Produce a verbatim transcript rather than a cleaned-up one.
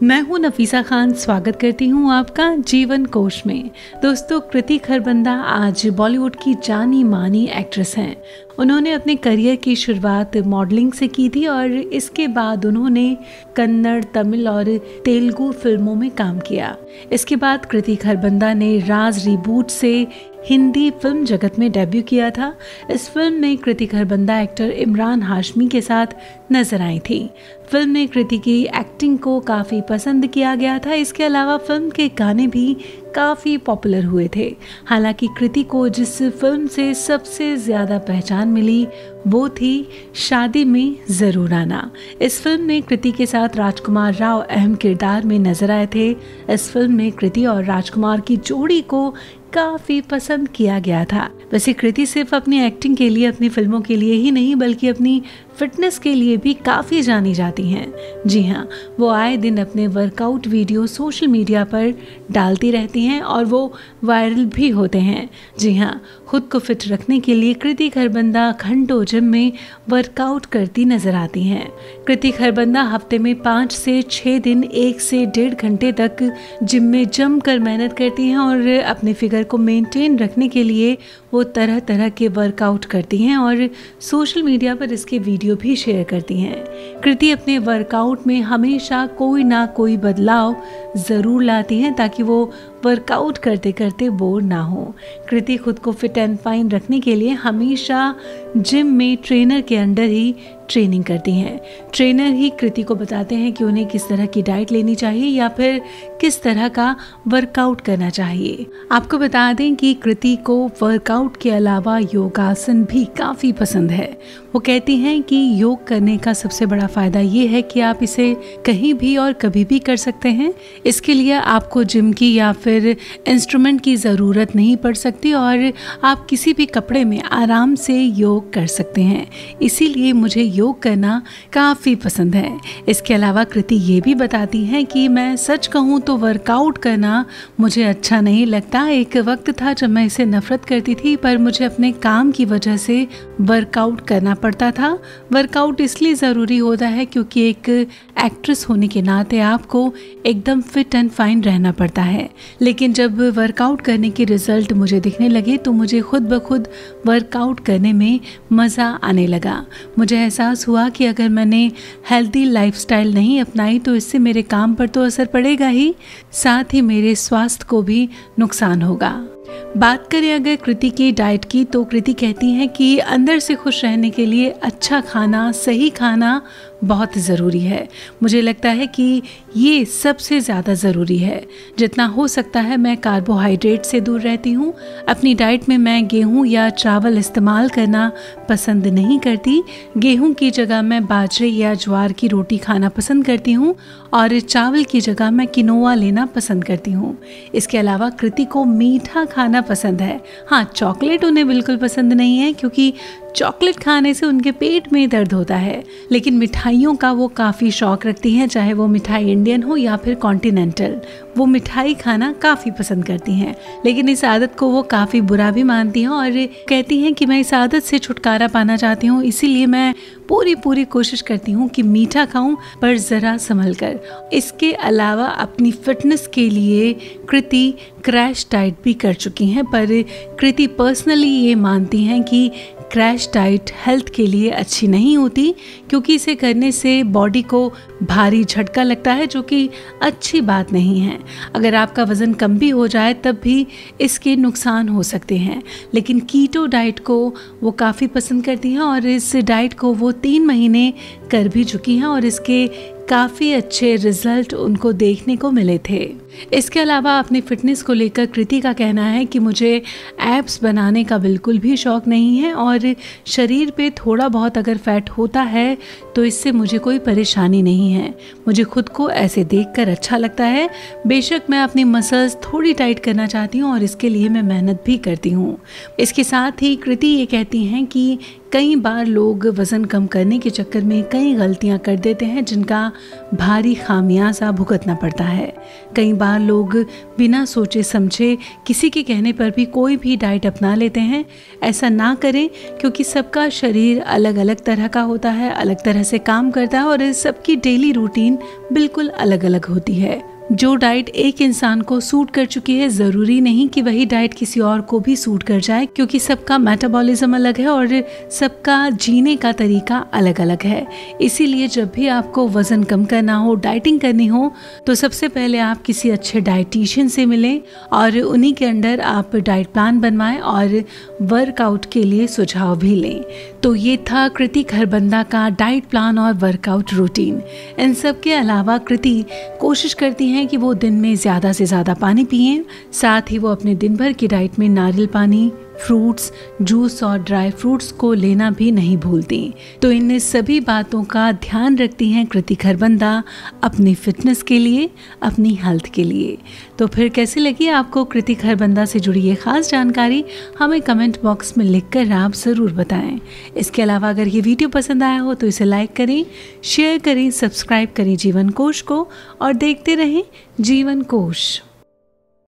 मैं हूं नफीसा खान, स्वागत करती हूं आपका जीवन कोश में। दोस्तों, कृति खरबंदा आज बॉलीवुड की जानी मानी एक्ट्रेस हैं। उन्होंने अपने करियर की शुरुआत मॉडलिंग से की थी और इसके बाद उन्होंने कन्नड़, तमिल और तेलुगु फिल्मों में काम किया। इसके बाद कृति खरबंदा ने राज रिबूट से हिंदी फिल्म जगत में डेब्यू किया था। इस फिल्म में कृति खरबंदा एक्टर इमरान हाशमी के साथ नजर आई थी। फिल्म में कृति की एक्टिंग को काफ़ी पसंद किया गया था। इसके अलावा फिल्म के गाने भी काफ़ी पॉपुलर हुए थे। हालांकि कृति को जिस फिल्म से सबसे ज़्यादा पहचान मिली वो थी शादी में ज़रूर आना। इस फिल्म में कृति के साथ राजकुमार राव अहम किरदार में नजर आए थे। इस फिल्म में कृति और राजकुमार की जोड़ी को काफ़ी पसंद किया गया था। वैसे कृति सिर्फ अपनी एक्टिंग के लिए, अपनी फिल्मों के लिए ही नहीं बल्कि अपनी फिटनेस के लिए भी काफ़ी जानी जाती हैं। जी हाँ, वो आए दिन अपने वर्कआउट वीडियो सोशल मीडिया पर डालती रहती हैं और वो वायरल भी होते हैं। जी हाँ, खुद को फिट रखने के लिए कृति खरबंदा घंटों जिम में वर्कआउट करती नजर आती हैं। कृति खरबंदा हफ्ते में पाँच से छः दिन एक से डेढ़ घंटे तक जिम में जमकर मेहनत करती हैं और अपने फिगर को मेंटेन रखने के लिए वो तरह तरह के वर्कआउट करती हैं और सोशल मीडिया पर इसके वीडियो भी शेयर करती हैं। कृति अपने वर्कआउट में हमेशा कोई ना कोई बदलाव ज़रूर लाती हैं ताकि वो वर्कआउट करते करते बोर ना हो। कृति खुद को फिट एंड फाइन रखने के लिए हमेशा जिम में ट्रेनर के अंडर ही ट्रेनिंग करती हैं। ट्रेनर ही कृति को बताते हैं कि उन्हें किस तरह की डाइट लेनी चाहिए या फिर किस तरह का वर्कआउट करना चाहिए। आपको बता दें कि कृति को वर्कआउट के अलावा योगासन भी काफ़ी पसंद है। वो कहती हैं कि योग करने का सबसे बड़ा फ़ायदा ये है कि आप इसे कहीं भी और कभी भी कर सकते हैं। इसके लिए आपको जिम की या फिर इंस्ट्रूमेंट की ज़रूरत नहीं पड़ सकती और आप किसी भी कपड़े में आराम से योग कर सकते हैं। इसीलिए मुझे योग करना काफ़ी पसंद है। इसके अलावा कृति ये भी बताती हैं कि मैं सच कहूँ तो वर्कआउट करना मुझे अच्छा नहीं लगता। एक वक्त था जब मैं इसे नफरत करती थी, पर मुझे अपने काम की वजह से वर्कआउट करना पड़ता था। वर्कआउट इसलिए ज़रूरी होता है क्योंकि एक एक्ट्रेस होने के नाते आपको एकदम फिट एंड फाइन रहना पड़ता है। लेकिन जब वर्कआउट करने के रिजल्ट मुझे दिखने लगे तो मुझे खुद ब खुद वर्कआउट करने में मज़ा आने लगा। मुझे एहसास हुआ कि अगर मैंने हेल्दी लाइफस्टाइल नहीं अपनाई तो इससे मेरे काम पर तो असर पड़ेगा ही, साथ ही मेरे स्वास्थ्य को भी नुकसान होगा। बात करें अगर कृति की डाइट की तो कृति कहती हैं कि अंदर से खुश रहने के लिए अच्छा खाना, सही खाना बहुत ज़रूरी है। मुझे लगता है कि ये सबसे ज़्यादा ज़रूरी है। जितना हो सकता है मैं कार्बोहाइड्रेट से दूर रहती हूँ। अपनी डाइट में मैं गेहूँ या चावल इस्तेमाल करना पसंद नहीं करती। गेहूँ की जगह मैं बाजरे या ज्वार की रोटी खाना पसंद करती हूँ और चावल की जगह मैं किनोआ लेना पसंद करती हूँ। इसके अलावा कृति को मीठा खाना पसंद है। हाँ, चॉकलेट उन्हें बिल्कुल पसंद नहीं है क्योंकि चॉकलेट खाने से उनके पेट में दर्द होता है। लेकिन मिठाइयों का वो काफ़ी शौक रखती हैं, चाहे वो मिठाई इंडियन हो या फिर कॉन्टिनेंटल। वो मिठाई खाना काफ़ी पसंद करती हैं, लेकिन इस आदत को वो काफ़ी बुरा भी मानती हैं और कहती हैं कि मैं इस आदत से छुटकारा पाना चाहती हूँ, इसीलिए मैं पूरी पूरी कोशिश करती हूँ कि मीठा खाऊं, पर ज़रा संभल कर। इसके अलावा अपनी फिटनेस के लिए कृति क्रैश डाइट भी कर चुकी हैं, पर कृति पर्सनली ये मानती हैं कि क्रैश डाइट हेल्थ के लिए अच्छी नहीं होती क्योंकि इसे करने से बॉडी को भारी झटका लगता है, जो कि अच्छी बात नहीं है। अगर आपका वज़न कम भी हो जाए तब भी इसके नुकसान हो सकते हैं। लेकिन कीटो डाइट को वो काफ़ी पसंद करती हैं और इस डाइट को वो तीन महीने कर भी चुकी हैं और इसके काफ़ी अच्छे रिजल्ट उनको देखने को मिले थे। इसके अलावा अपनी फिटनेस को लेकर कृति का कहना है कि मुझे एब्स बनाने का बिल्कुल भी शौक़ नहीं है और शरीर पे थोड़ा बहुत अगर फैट होता है तो इससे मुझे कोई परेशानी नहीं है। मुझे खुद को ऐसे देखकर अच्छा लगता है। बेशक मैं अपनी मसल्स थोड़ी टाइट करना चाहती हूँ और इसके लिए मैं मेहनत भी करती हूँ। इसके साथ ही कृति ये कहती हैं कि कई बार लोग वज़न कम करने के चक्कर में कई गलतियाँ कर देते हैं जिनका भारी खामियाजा भुगतना पड़ता है। कई बार लोग बिना सोचे समझे किसी के कहने पर भी कोई भी डाइट अपना लेते हैं। ऐसा ना करें, क्योंकि सबका शरीर अलग अलग तरह का होता है, अलग तरह से काम करता है और सबकी डेली रूटीन बिल्कुल अलग अलग होती है। जो डाइट एक इंसान को सूट कर चुकी है, ज़रूरी नहीं कि वही डाइट किसी और को भी सूट कर जाए, क्योंकि सबका मेटाबॉलिज्म अलग है और सबका जीने का तरीका अलग अलग है। इसीलिए जब भी आपको वज़न कम करना हो, डाइटिंग करनी हो, तो सबसे पहले आप किसी अच्छे डाइटिशियन से मिलें और उन्हीं के अंडर आप डाइट प्लान बनवाएं और वर्कआउट के लिए सुझाव भी लें। तो ये था कृति खरबंदा का डाइट प्लान और वर्कआउट रूटीन। इन सब के अलावा कृति कोशिश करती हैं कि वो दिन में ज़्यादा से ज़्यादा पानी पिएं, साथ ही वो अपने दिन भर की डाइट में नारियल पानी, फ्रूट्स, जूस और ड्राई फ्रूट्स को लेना भी नहीं भूलती। तो इन सभी बातों का ध्यान रखती हैं कृति खरबंदा अपनी फिटनेस के लिए, अपनी हेल्थ के लिए। तो फिर कैसी लगी आपको कृति खरबंदा से जुड़ी ये खास जानकारी? हमें कमेंट बॉक्स में लिखकर आप ज़रूर बताएं। इसके अलावा अगर ये वीडियो पसंद आया हो तो इसे लाइक करें, शेयर करें, सब्सक्राइब करें जीवन कोश को और देखते रहें जीवन कोश।